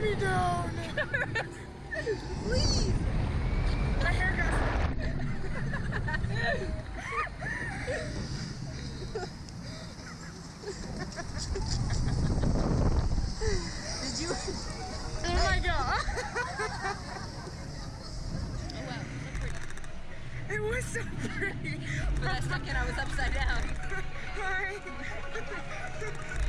me down. Please. My hair got. Did you? Oh my god. Oh wow, so pretty. It was so pretty. For that second I was upside down. Hi.